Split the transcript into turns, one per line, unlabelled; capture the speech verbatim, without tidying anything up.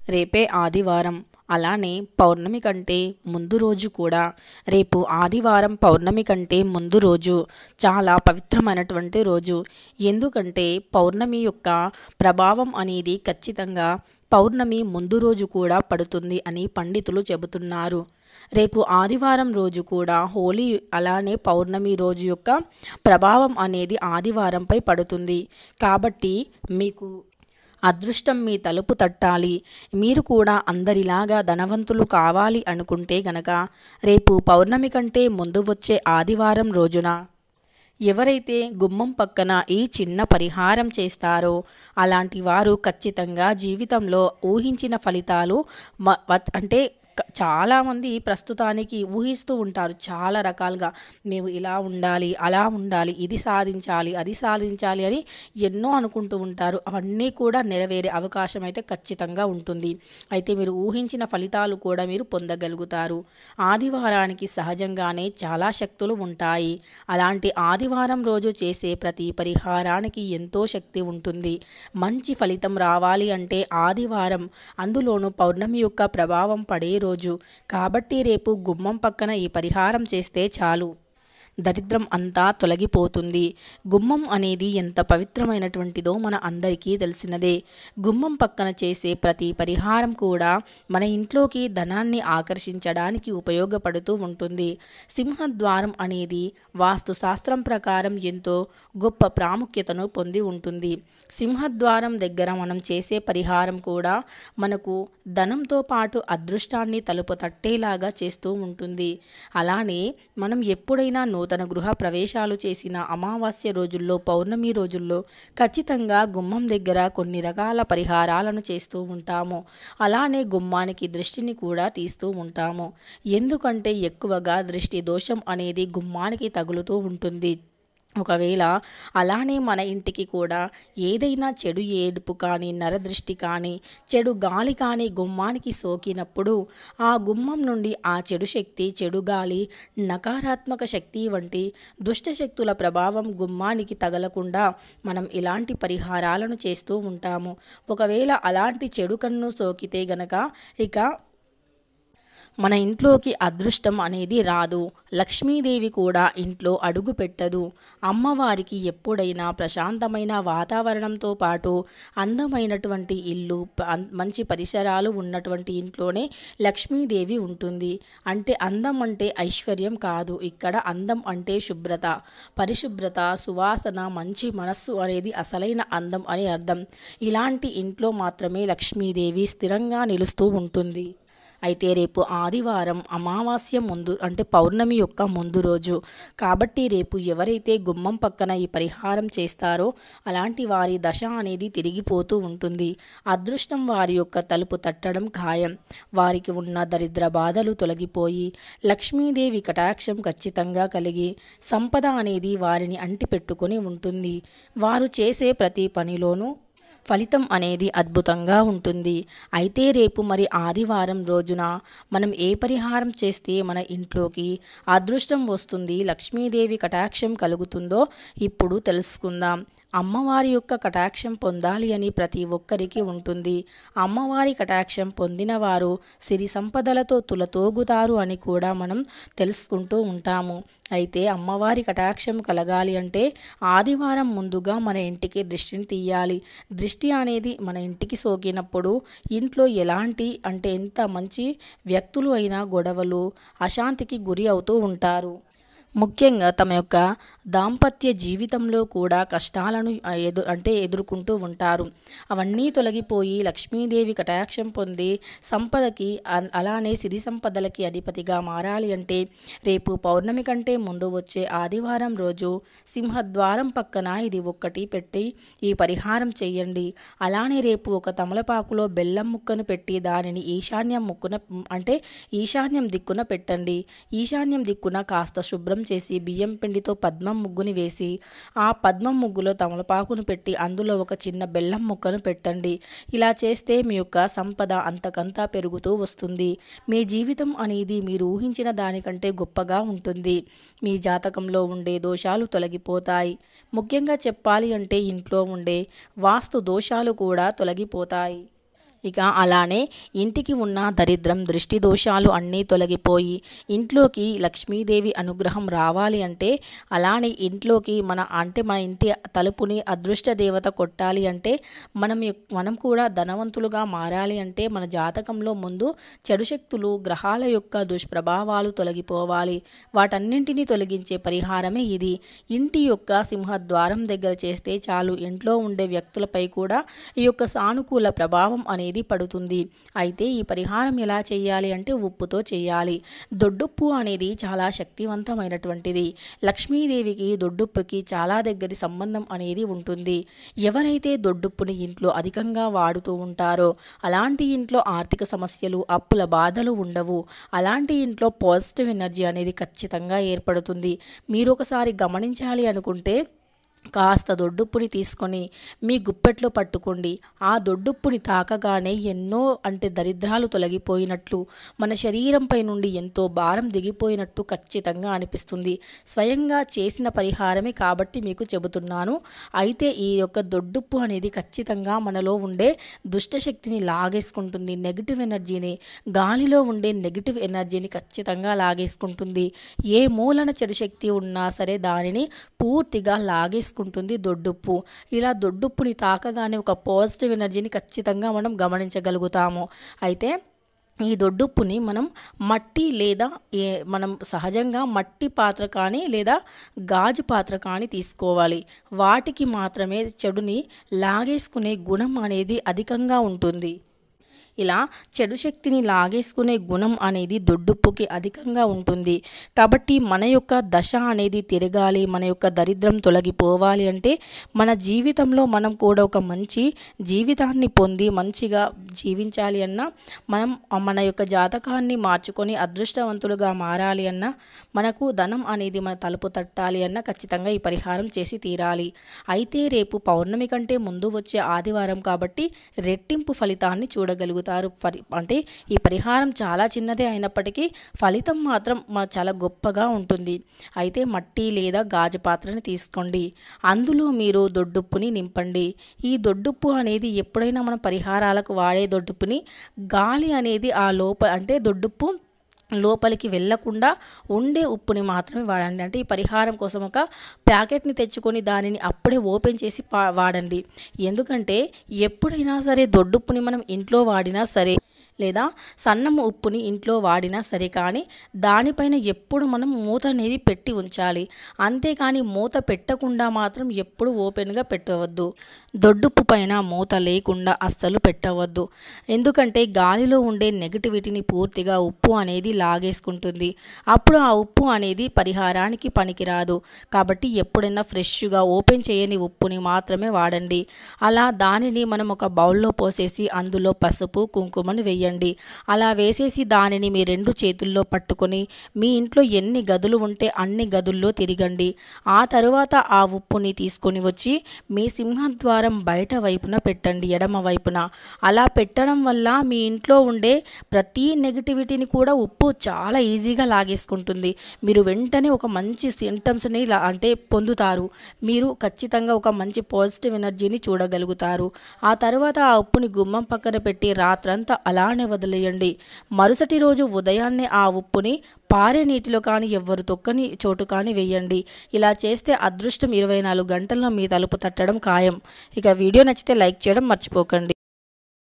రేపే ఆదివారం. అలానే పౌర్ణమి కంటే ముందు రోజు కూడా రేపు ఆదివారం పౌర్ణమి కంటే ముందు రోజు చాలా పవిత్రమైనటువంటి రోజు. ఎందుకంటే పౌర్ణమి యొక్క ప్రభావం అనేది ఖచ్చితంగా పౌర్ణమి ముందు రోజు కూడా పడుతుంది అని పండితులు చెబుతున్నారు. రేపు ఆదివారం రోజు కూడా హోలీ అలానే పౌర్ణమి రోజు యొక్క ప్రభావం అనేది ఆదివారంపై పడుతుంది. కాబట్టి మీకు అదృష్టం మీ తలుపు తట్టాలి, మీరు కూడా అందరిలాగా ధనవంతులు కావాలి అనుకుంటే గనక రేపు పౌర్ణమి కంటే ముందు వచ్చే ఆదివారం రోజున ఎవరైతే గుమ్మం పక్కన ఈ చిన్న పరిహారం చేస్తారో అలాంటి వారు ఖచ్చితంగా జీవితంలో ఊహించిన ఫలితాలు మ- వ- అంటే క- చాలామంది ప్రస్తుతానికి ఊహిస్తూ ఉంటారు చాలా రకాలుగా. మేము ఇలా ఉండాలి, అలా ఉండాలి, ఇది సాధించాలి, అది సాధించాలి అని ఎన్నో అనుకుంటూ ఉంటారు. అవన్నీ కూడా నెరవేరే అవకాశం అయితే ఖచ్చితంగా ఉంటుంది. అయితే మీరు ఊహించిన ఫలితాలు కూడా మీరు పొందగలుగుతారు. ఆదివారానికి సహజంగానే చాలా శక్తులు ఉంటాయి. అలాంటి ఆదివారం రోజు చేసే ప్రతి పరిహారానికి ఎంతో శక్తి ఉంటుంది. మంచి ఫలితం రావాలి అంటే ఆదివారం, అందులోనూ పౌర్ణమి యొక్క ప్రభావం పడే రోజు కాబట్టి రేపు గుమ్మం పక్కన ఈ పరిహారం చేస్తే చాలు, దరిద్రం అంతా తొలగిపోతుంది. గుమ్మం అనేది ఎంత పవిత్రమైనటువంటిదో మన అందరికీ తెలిసినదే. గుమ్మం పక్కన చేసే ప్రతి పరిహారం కూడా మన ఇంట్లోకి ధనాన్ని ఆకర్షించడానికి ఉపయోగపడుతూ ఉంటుంది. సింహద్వారం అనేది వాస్తు శాస్త్రం ప్రకారం ఎంతో గొప్ప ప్రాముఖ్యతను పొంది ఉంటుంది. సింహద్వారం దగ్గర మనం చేసే పరిహారం కూడా మనకు ధనంతో పాటు అదృష్టాన్ని తలుపు తట్టేలాగా చేస్తూ ఉంటుంది. అలానే మనం ఎప్పుడైనా నూతన గృహ ప్రవేశాలు చేసిన అమావాస్య రోజుల్లో, పౌర్ణమి రోజుల్లో ఖచ్చితంగా గుమ్మం దగ్గర కొన్ని రకాల పరిహారాలను చేస్తూ ఉంటాము. అలానే గుమ్మానికి దృష్టిని కూడా తీస్తూ ఉంటాము. ఎందుకంటే ఎక్కువగా దృష్టి దోషం అనేది గుమ్మానికి తగులుతూ ఉంటుంది. ఒకవేళ అలానే మన ఇంటికి కూడా ఏదైనా చెడు ఏడుపు కానీ, నరదృష్టి కానీ, చెడు గాలి కానీ గుమ్మానికి సోకినప్పుడు ఆ గుమ్మం నుండి ఆ చెడు శక్తి, చెడు గాలి, నకారాత్మక శక్తి వంటి దుష్టశక్తుల ప్రభావం గుమ్మానికి తగలకుండా మనం ఇలాంటి పరిహారాలను చేస్తూ ఉంటాము. ఒకవేళ అలాంటి చెడు కన్ను సోకితే గనక ఇక మన ఇంట్లోకి అదృష్టం అనేది రాదు. లక్ష్మీదేవి కూడా ఇంట్లో అడుగు పెట్టదు. అమ్మవారికి ఎప్పుడైనా ప్రశాంతమైన వాతావరణంతో పాటు అందమైనటువంటి ఇల్లు, ప- మంచి పరిసరాలు ఉన్నటువంటి ఇంట్లోనే లక్ష్మీదేవి ఉంటుంది. అంటే అందం అంటే ఐశ్వర్యం కాదు, ఇక్కడ అందం అంటే శుభ్రత, పరిశుభ్రత, సువాసన, మంచి మనస్సు అనేది అసలైన అందం అని అర్థం. ఇలాంటి ఇంట్లో మాత్రమే లక్ష్మీదేవి స్థిరంగా నిలుస్తూ ఉంటుంది. అయితే రేపు ఆదివారం అమావాస్య ముందు అంటే పౌర్ణమి యొక్క ముందు రోజు కాబట్టి రేపు ఎవరైతే గుమ్మం పక్కన ఈ పరిహారం చేస్తారో అలాంటి వారి దశ అనేది తిరిగిపోతూ ఉంటుంది. అదృష్టం వారి యొక్క తలుపు తట్టడం ఖాయం. వారికి ఉన్న దరిద్ర బాధలు తొలగిపోయి లక్ష్మీదేవి కటాక్షం ఖచ్చితంగా కలిగి సంపద అనేది వారిని అంటిపెట్టుకొని ఉంటుంది. వారు చేసే ప్రతి పనిలోనూ ఫలితం అనేది అద్భుతంగా ఉంటుంది. అయితే రేపు మరి ఆదివారం రోజున మనం ఏ పరిహారం చేస్తే మన ఇంట్లోకి అదృష్టం వస్తుంది, లక్ష్మీదేవి కటాక్షం కలుగుతుందో ఇప్పుడు తెలుసుకుందాం. అమ్మవారి యొక్క కటాక్షం పొందాలి అని ప్రతి ఒక్కరికి ఉంటుంది. అమ్మవారి కటాక్షం పొందిన వారు సిరి సంపదలతో తులతోగుతారు అని కూడా మనం తెలుసుకుంటూ ఉంటాము. అయితే అమ్మవారి కటాక్షం కలగాలి అంటే ఆదివారం ముందుగా మన ఇంటికి దృష్టిని తీయాలి. దృష్టి అనేది మన ఇంటికి సోకినప్పుడు ఇంట్లో ఎలాంటి అంటే ఎంత మంచి వ్యక్తులు అయినా గొడవలు, అశాంతికి గురి అవుతూ ఉంటారు. ముఖ్యంగా తమ యొక్క దాంపత్య జీవితంలో కూడా కష్టాలను ఎదు అంటే ఎదుర్కొంటూ ఉంటారు. అవన్నీ తొలగిపోయి లక్ష్మీదేవి కటాక్షం పొంది సంపదకి అ- అలానే సిరి సంపదలకి అధిపతిగా మారాలి అంటే రేపు పౌర్ణమి కంటే ముందు వచ్చే ఆదివారం రోజు సింహద్వారం పక్కన ఇది ఒక్కటి పెట్టి ఈ పరిహారం చేయండి. అలానే రేపు ఒక తమలపాకులో బెల్లం ముక్కను పెట్టి దానిని ఈశాన్యం ముక్కున అంటే ఈశాన్యం దిక్కున పెట్టండి. ఈశాన్యం దిక్కున కాస్త శుభ్రం చేసి బియ్యం పిండితో పద్మం ముగ్గుని వేసి ఆ పద్మం ముగ్గులో తమలపాకును పెట్టి అందులో ఒక చిన్న బెల్లం ముక్కను పెట్టండి. ఇలా చేస్తే మీ యొక్క సంపద అంతకంతా పెరుగుతూ వస్తుంది. మీ జీవితం అనేది మీరు ఊహించిన దానికంటే గొప్పగా ఉంటుంది. మీ జాతకంలో ఉండే దోషాలు తొలగిపోతాయి. ముఖ్యంగా చెప్పాలి అంటే ఇంట్లో ఉండే వాస్తు దోషాలు కూడా తొలగిపోతాయి. ఇక అలానే ఇంటికి ఉన్న దరిద్రం దృష్టి దోషాలు అన్నీ తొలగిపోయి ఇంట్లోకి లక్ష్మీదేవి అనుగ్రహం రావాలి అంటే, అలానే ఇంట్లోకి మన అంటే మన ఇంటి తలుపుని అదృష్ట దేవత కొట్టాలి అంటే, మనం మనం కూడా ధనవంతులుగా మారాలి అంటే మన జాతకంలో ముందు చెడు శక్తులు గ్రహాల యొక్క దుష్ప్రభావాలు తొలగిపోవాలి. వాటన్నింటినీ తొలగించే పరిహారమే ఇది. ఇంటి యొక్క సింహద్వారం దగ్గర చేస్తే చాలు, ఇంట్లో ఉండే వ్యక్తులపై కూడా ఈ యొక్క సానుకూల ప్రభావం అనేది పడుతుంది. అయితే ఈ పరిహారం ఎలా చేయాలి అంటే ఉప్పుతో చేయాలి. దొడ్డుప్పు అనేది చాలా శక్తివంతమైనటువంటిది. లక్ష్మీదేవికి దొడ్డుప్పుకి చాలా దగ్గరి సంబంధం అనేది ఉంటుంది. ఎవరైతే దొడ్డుప్పుని ఇంట్లో అధికంగా వాడుతూ ఉంటారో అలాంటి ఇంట్లో ఆర్థిక సమస్యలు, అప్పుల బాధలు ఉండవు. అలాంటి ఇంట్లో పాజిటివ్ ఎనర్జీ అనేది ఖచ్చితంగా ఏర్పడుతుంది. మీరు ఒకసారి గమనించాలి అనుకుంటే కాస్త దొడ్డుప్పుని తీసుకొని మీ గుప్పెట్లో పట్టుకోండి. ఆ దొడ్డుప్పుని తాకగానే ఎన్నో అంటే దరిద్రాలు తొలగిపోయినట్లు, మన శరీరంపై నుండి ఎంతో భారం దిగిపోయినట్టు ఖచ్చితంగా అనిపిస్తుంది. స్వయంగా చేసిన పరిహారమే కాబట్టి మీకు చెబుతున్నాను. అయితే ఈ యొక్క దొడ్డుప్పు అనేది ఖచ్చితంగా మనలో ఉండే దుష్టశక్తిని లాగేసుకుంటుంది. నెగిటివ్ ఎనర్జీని, గాలిలో ఉండే నెగిటివ్ ఎనర్జీని ఖచ్చితంగా లాగేసుకుంటుంది. ఏ మూలన చెడు శక్తి ఉన్నా సరే దానిని పూర్తిగా లాగేసుకుంటుంది ఉంటుంది దొడ్డుప్పు. ఇలా దొడ్డుప్పుని తాకగానే ఒక పాజిటివ్ ఎనర్జీని ఖచ్చితంగా మనం గమనించగలుగుతాము. అయితే ఈ దొడ్డుప్పుని మనం మట్టి లేదా ఏ మనం సహజంగా మట్టి పాత్ర కానీ లేదా గాజు పాత్ర కానీ తీసుకోవాలి. వాటికి మాత్రమే చెడుని లాగేసుకునే గుణం అనేది అధికంగా ఉంటుంది. ఇలా చెడు శక్తిని లాగేసుకునే గుణం అనేది దొడ్డుప్పుకి అధికంగా ఉంటుంది. కాబట్టి మన యొక్క దశ అనేది తిరగాలి, మన యొక్క దరిద్రం తొలగిపోవాలి అంటే మన జీవితంలో మనం కూడా ఒక మంచి జీవితాన్ని పొంది మంచిగా జీవించాలి అన్నా, మనం మన యొక్క జాతకాన్ని మార్చుకొని అదృష్టవంతులుగా మారాలి అన్నా, మనకు ధనం అనేది మన తలుపు తట్టాలి అన్నా ఖచ్చితంగా ఈ పరిహారం చేసి తీరాలి. అయితే రేపు పౌర్ణమి కంటే ముందు వచ్చే ఆదివారం కాబట్టి రెట్టింపు ఫలితాన్ని చూడగలుగుతారు. పరి అంటే ఈ పరిహారం చాలా చిన్నదే అయినప్పటికీ ఫలితం మాత్రం చాలా గొప్పగా ఉంటుంది. అయితే మట్టి లేదా గాజు పాత్రని తీసుకోండి. అందులో మీరు దొడ్డుప్పుని నింపండి. ఈ దొడ్డుప్పు అనేది ఎప్పుడైనా మనం పరిహారాలకు వాడే దొడ్డుప్పుని గాలి అనేది ఆ లోప అంటే దొడ్డుప్పు లోపలికి వెళ్ళకుండా ఉండే ఉప్పుని మాత్రమే వాడండి. అంటే ఈ పరిహారం కోసం ఒక ప్యాకెట్ని తెచ్చుకొని దానిని అప్పుడే ఓపెన్ చేసి వాడండి. ఎందుకంటే ఎప్పుడైనా సరే దొడ్డుప్పుని మనం ఇంట్లో వాడినా సరే లేదా సన్నము ఉప్పుని ఇంట్లో వాడినా సరే కానీ దానిపైన ఎప్పుడు మనం మూత అనేది పెట్టి ఉంచాలి. అంతేకాని మూత పెట్టకుండా మాత్రం ఎప్పుడు ఓపెన్గా పెట్టవద్దు. దొడ్డుప్పు పైన మూత లేకుండా అస్సలు పెట్టవద్దు. ఎందుకంటే గాలిలో ఉండే నెగిటివిటీని పూర్తిగా ఉప్పు అనేది లాగేసుకుంటుంది. అప్పుడు ఆ ఉప్పు అనేది పరిహారానికి పనికిరాదు. కాబట్టి ఎప్పుడైనా ఫ్రెష్గా ఓపెన్ చేయని ఉప్పుని మాత్రమే వాడండి. అలా దానిని మనం ఒక బౌల్లో పోసేసి అందులో పసుపు కుంకుమను వేయండి. అలా వేసేసి దానిని మీ రెండు చేతుల్లో పట్టుకొని మీ ఇంట్లో ఎన్ని గదులు ఉంటే అన్ని గదుల్లో తిరగండి. ఆ తరువాత ఆ ఉప్పుని తీసుకొని వచ్చి మీ సింహద్వారం బయట వైపున పెట్టండి, ఎడమ వైపున. అలా పెట్టడం వల్ల మీ ఇంట్లో ఉండే ప్రతి నెగిటివిటీని కూడా ఉప్పు చాలా ఈజీగా లాగేసుకుంటుంది. మీరు వెంటనే ఒక మంచి సింటమ్స్ని అంటే పొందుతారు. మీరు ఖచ్చితంగా ఒక మంచి పాజిటివ్ ఎనర్జీని చూడగలుగుతారు. ఆ తర్వాత ఆ ఉప్పుని గుమ్మం పక్కన పెట్టి రాత్రంతా అలా వదిలేయండి. మరుసటి రోజు ఉదయాన్నే ఆ ఉప్పుని పారే నీటిలో కానీ ఎవ్వరు తొక్కని చోటు కానీ వేయండి. ఇలా చేస్తే అదృష్టం ఇరవై నాలుగు గంటల్లో మీ తలుపు తట్టడం ఖాయం. ఇక వీడియో నచ్చితే లైక్ చేయడం మర్చిపోకండి.